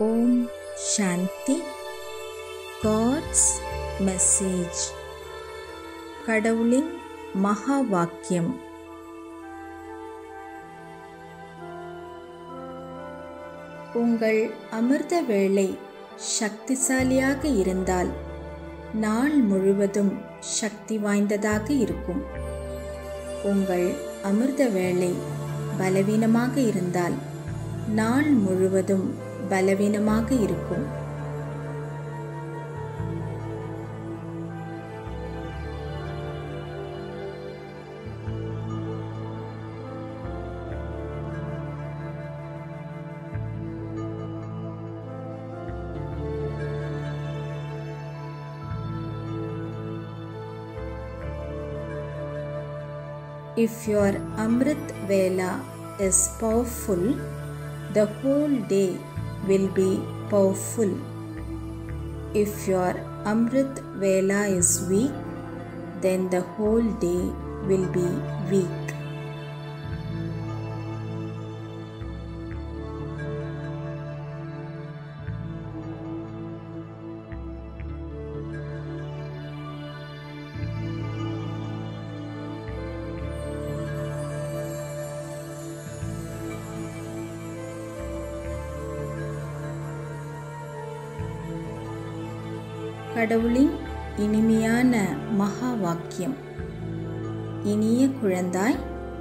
ஓம் சாந்தி. God's message. கடவுளின் மகா வாக்கியம். உங்கள் அமிர்த வேளை சக்திசாலியாக இருந்தால் நாள் முழுவதும் சக்தி வாய்ந்ததாக இருக்கும். உங்கள் அமிர்த வேளை பலவீனமாக இருந்தால் நாள் முழுவதும் பலவீனமாக இருக்கும். If your Amrit Vela is powerful, the whole day will be powerful. If your Amrit Vela is weak, then the whole day will be weak. கடவுளின் இனிமையான மகா வாக்கியம். இனிய குழந்தாய்,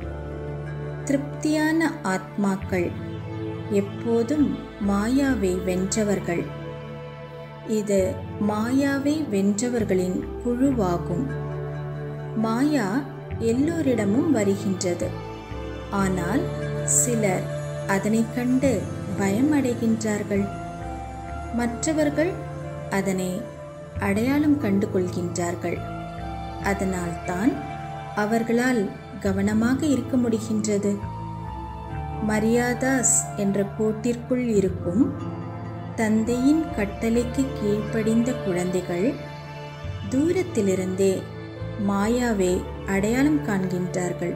திருப்தியான ஆத்மாக்கள் எப்போதும் மாயாவை வென்றவர்கள். இது மாயாவை வென்றவர்களின் குழுவாகும். மாயா எல்லோரிடமும் வருகின்றது. ஆனால் சிலர் அதனை கண்டு பயமடைகின்றார்கள். மற்றவர்கள் அதனை அடையாளம் கண்டு கொள்கின்றார்கள். அதனால்தான் அவர்களால் கவனமாக இருக்க முடிகின்றது. மரியாதாஸ் என்ற கோட்டிற்குள் இருக்கும் தந்தையின் கட்டளைக்கு கீழ்ப்படிந்த குழந்தைகள் தூரத்திலிருந்தே மாயாவை அடையாளம் காண்கின்றார்கள்.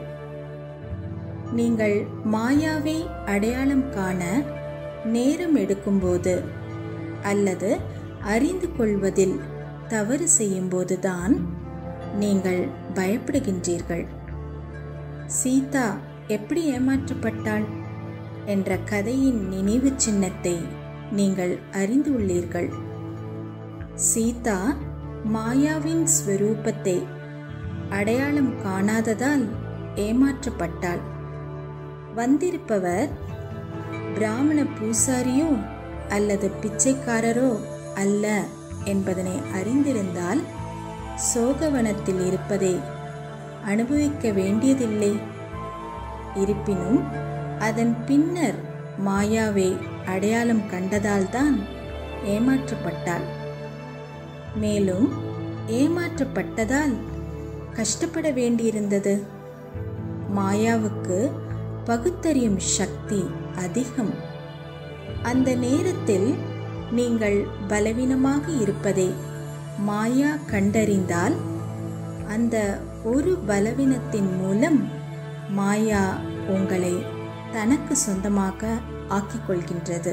நீங்கள் மாயாவை அடையாளம் காண நேரம் எடுக்கும்போது அல்லது அறிந்து கொள்வதில் தவறு செய்யும்போதுதான் நீங்கள் பயப்படுகின்றீர்கள். சீதா எப்படி ஏமாற்றப்பட்டாள் என்ற கதையின் நினைவு சின்னத்தை நீங்கள் அறிந்து உள்ளீர்கள். சீதா மாயாவின் ஸ்வரூபத்தை அடையாளம் காணாததால் ஏமாற்றப்பட்டாள். வந்திருப்பவர் பிராமண பூசாரியோ அல்லது பிச்சைக்காரரோ அல்ல என்பதனை அறிந்திருந்தால் சோகவனத்தில் இருப்பதை அனுபவிக்க வேண்டியதில்லை. இருப்பினும் அதன் பின்னர் மாயாவை அடையாளம் கண்டதால்தான் ஏமாற்றப்பட்டாள். மேலும் ஏமாற்றப்பட்டதால் கஷ்டப்பட வேண்டியிருந்தது. மாயாவுக்கு பகுத்தறியும் சக்தி அதிகம். அந்த நேரத்தில் நீங்கள் பலவீனமாக இருப்பதை மாயா கண்டறிந்தால் அந்த ஒரு பலவீனத்தின் மூலம் மாயா உங்களை தனக்கு சொந்தமாக ஆக்கிக் கொள்கின்றது.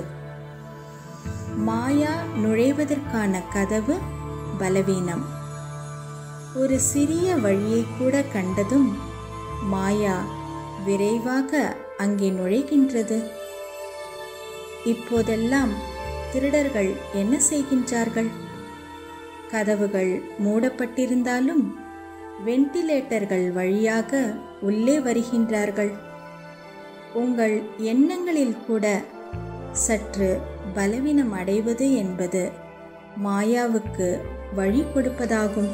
மாயா நுழைவதற்கான கதவு பலவீனம். ஒரு சிறிய வழியை கூட கண்டதும் மாயா விரைவாக அங்கே நுழைகின்றது. இப்போதெல்லாம் திருடர்கள் என்ன செய்கின்றார்கள்? கதவுகள் மூடப்பட்டிருந்தாலும் வெண்டிலேட்டர்கள் வழியாக உள்ளே வருகின்றார்கள். உங்கள் எண்ணங்களில் கூட சற்று பலவீனம் அடைவது என்பது மாயாவுக்கு வழி கொடுப்பதாகும்.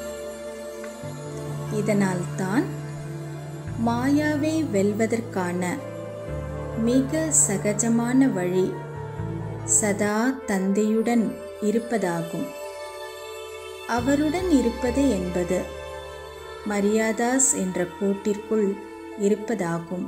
இதனால்தான் மாயாவை வெல்வதற்கான மிக சகஜமான வழி சதா தந்தையுடன் இருப்பதாகும். அவருடன் இருப்பது என்பது மரியாதாஸ் என்ற கோட்டிற்குள் இருப்பதாகும்.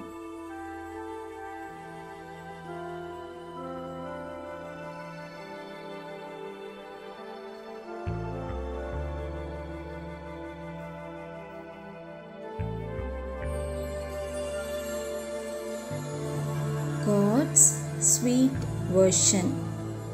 God's sweet version.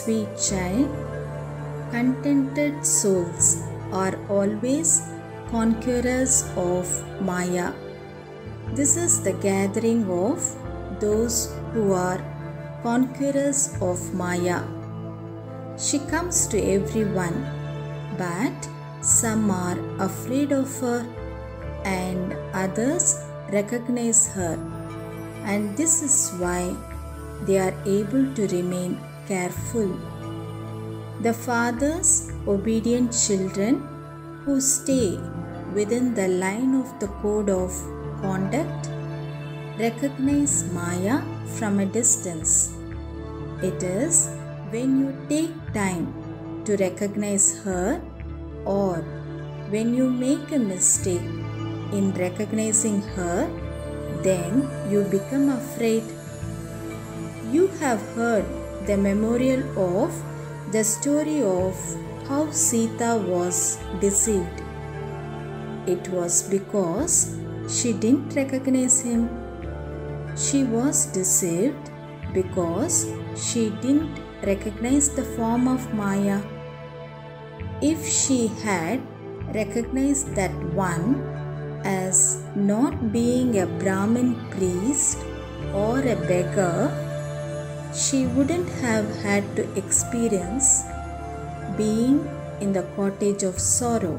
sweet child, contented souls are always conquerors of Maya. This is the gathering of those who are conquerors of Maya. She comes to everyone, but some are afraid of her and others recognize her, and this is why they are able to remain careful. The father's obedient children who stay within the line of the code of conduct recognize Maya from a distance. It is when you take time to recognize her, or when you make a mistake in recognizing her, then you become afraid. You have heard the memorial of the story of how Sita was deceived. It was because she didn't recognize him. She was deceived because she didn't recognize the form of Maya. If she had recognized that one as not being a Brahmin priest or a beggar, she wouldn't have had to experience being in the cottage of sorrow.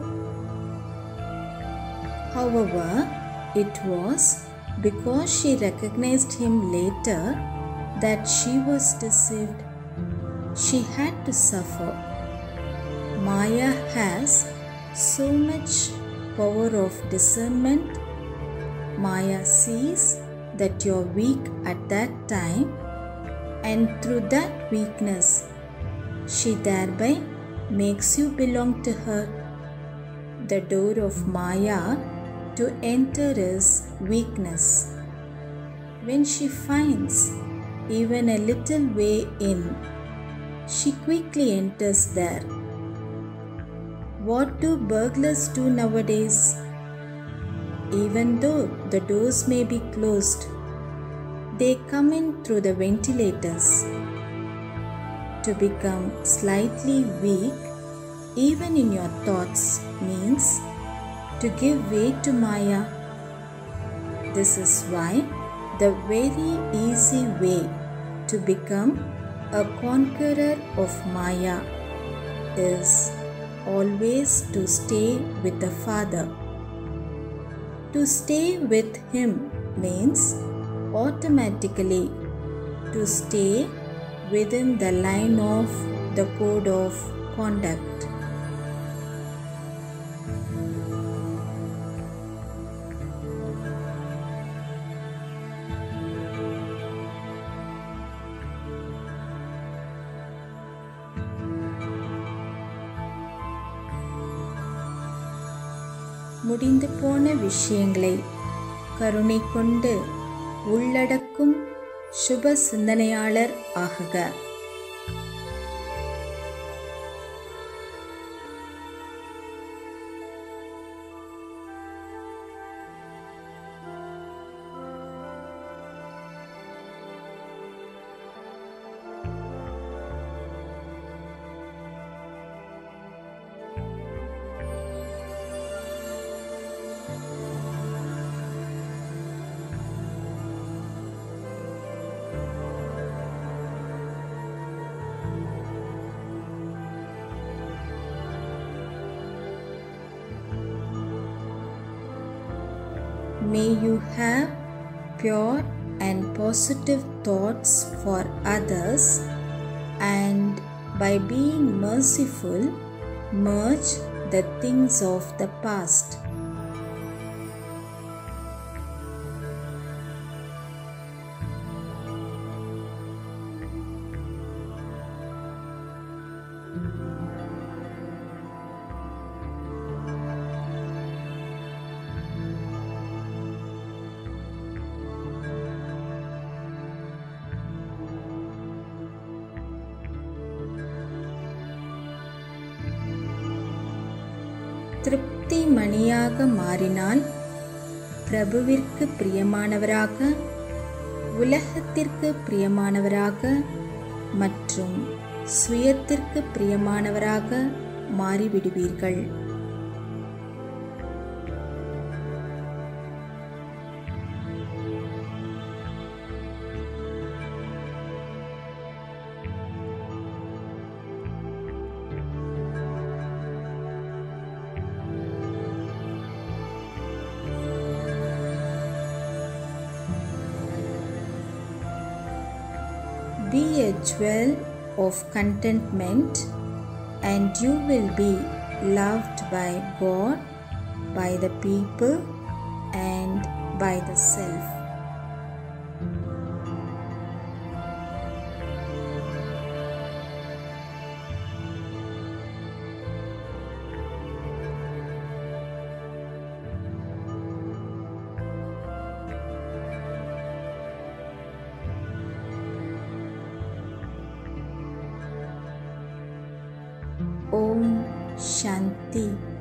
However, it was because she recognized him later that she was deceived. She had to suffer. Maya has so much power of discernment. Maya sees that you are weak at that time, and through that weakness, she thereby makes you belong to her. The door of Maya to enter is weakness. When she finds even a little way in, she quickly enters there. What do burglars do nowadays? Even though the doors may be closed, they come in through the ventilators. To become slightly weak, even in your thoughts, means to give way to Maya. This is why the very easy way to become a conqueror of Maya is always to stay with the Father. To stay with Him means automatically to stay within the line of the code of conduct. முடிந்து போன விஷயங்களை கருணை கொண்டு உள்ளடக்கும் சுப சிந்தனையாளர் ஆகுக. May you have pure and positive thoughts for others, and by being merciful, merge the things of the past. திருப்தி மணியாக மாறினால் பிரபுவிற்கு பிரியமானவராக, உலகத்திற்கு பிரியமானவராக மற்றும் சுயத்திற்கு பிரியமானவராக மாறிவிடுவீர்கள். Be a jewel of contentment, and you will be loved by God, by the people, and by the self. Om Shanti.